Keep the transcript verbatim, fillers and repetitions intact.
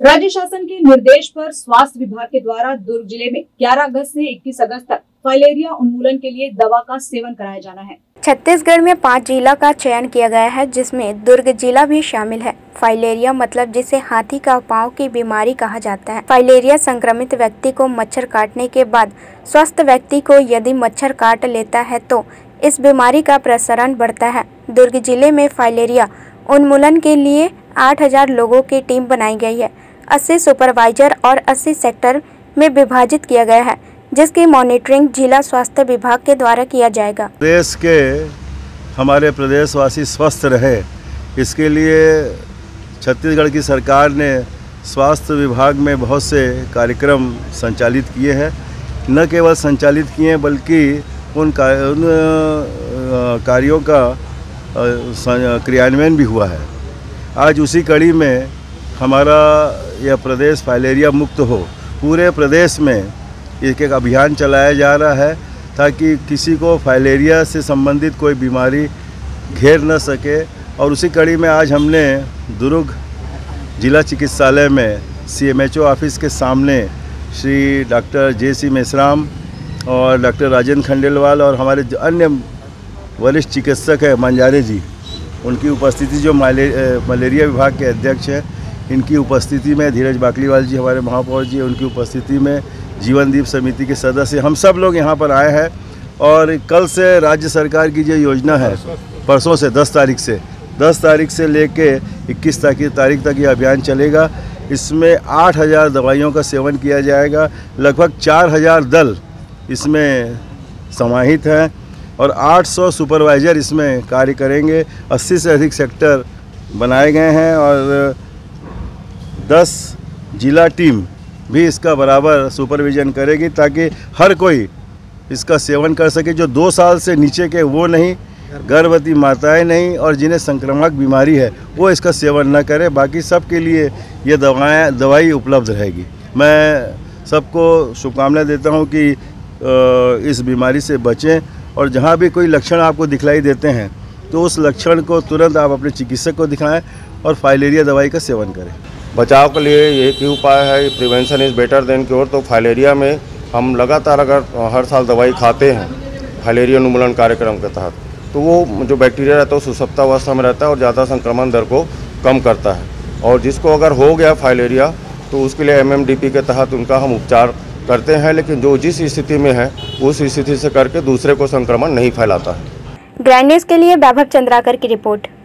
राज्य शासन के निर्देश पर स्वास्थ्य विभाग के द्वारा दुर्ग जिले में ग्यारह अगस्त से इक्कीस अगस्त तक फाइलेरिया उन्मूलन के लिए दवा का सेवन कराया जाना है। छत्तीसगढ़ में पाँच जिला का चयन किया गया है, जिसमें दुर्ग जिला भी शामिल है। फाइलेरिया मतलब जिसे हाथी का पांव की बीमारी कहा जाता है। फाइलेरिया संक्रमित व्यक्ति को मच्छर काटने के बाद स्वस्थ व्यक्ति को यदि मच्छर काट लेता है तो इस बीमारी का प्रसारण बढ़ता है। दुर्ग जिले में फाइलेरिया उन्मूलन के लिए आठ हज़ार लोगों की टीम बनाई गई है। अस्सी सुपरवाइजर और अस्सी सेक्टर में विभाजित किया गया है, जिसकी मॉनिटरिंग जिला स्वास्थ्य विभाग के द्वारा किया जाएगा। देश के हमारे प्रदेशवासी स्वस्थ रहे, इसके लिए छत्तीसगढ़ की सरकार ने स्वास्थ्य विभाग में बहुत से कार्यक्रम संचालित किए हैं। न केवल संचालित किए हैं बल्कि उन, का, उन कार्यों का क्रियान्वयन भी हुआ है। आज उसी कड़ी में हमारा यह प्रदेश फाइलेरिया मुक्त हो, पूरे प्रदेश में एक एक अभियान चलाया जा रहा है ताकि किसी को फाइलेरिया से संबंधित कोई बीमारी घेर न सके। और उसी कड़ी में आज हमने दुर्ग जिला चिकित्सालय में सीएमएचओ ऑफिस के सामने Shri doctor J C Meshram और डॉक्टर राजेंद्र खंडेलवाल और हमारे अन्य वरिष्ठ चिकित्सक हैं मंजारे जी, उनकी उपस्थिति, जो मलेरिया विभाग के अध्यक्ष हैं, इनकी उपस्थिति में धीरज बाकलीवाल जी हमारे महापौर जी, उनकी उपस्थिति में जीवनदीप समिति के सदस्य, हम सब लोग यहाँ पर आए हैं। और कल से राज्य सरकार की जो योजना है, परसों से दस तारीख से दस तारीख से लेके इक्कीस तारीख तक ये अभियान चलेगा। इसमें आठ हज़ार दवाइयों का सेवन किया जाएगा। लगभग चार हज़ार दल इसमें समाहित हैं और आठ सौ सुपरवाइज़र इसमें कार्य करेंगे। अस्सी से अधिक सेक्टर बनाए गए हैं और दस जिला टीम भी इसका बराबर सुपरविजन करेगी ताकि हर कोई इसका सेवन कर सके। जो दो साल से नीचे के वो नहीं, गर्भवती माताएं नहीं और जिन्हें संक्रामक बीमारी है वो इसका सेवन न करें। बाकी सब के लिए ये दवाएं दवाई उपलब्ध रहेगी। मैं सबको शुभकामनाएं देता हूं कि इस बीमारी से बचें और जहां भी कोई लक्षण आपको दिखलाई देते हैं तो उस लक्षण को तुरंत आप अपने चिकित्सक को दिखाएं और फाइलेरिया दवाई का सेवन करें। बचाव के लिए एक ही उपाय है, prevention is better than cure. तो फाइलेरिया में हम लगातार अगर हर साल दवाई खाते हैं फाइलेरिया उन्मूलन कार्यक्रम के तहत, तो वो जो बैक्टीरिया रहता है वो सुसप्तावस्था में रहता है और ज़्यादा संक्रमण दर को कम करता है। और जिसको अगर हो गया फाइलेरिया तो उसके लिए एम एम डी पी के तहत उनका हम उपचार करते हैं, लेकिन जो जिस स्थिति में है उस स्थिति से करके दूसरे को संक्रमण नहीं फैलाता है। ग्रैंड न्यूज़ के लिए वैभव चंद्राकर की रिपोर्ट।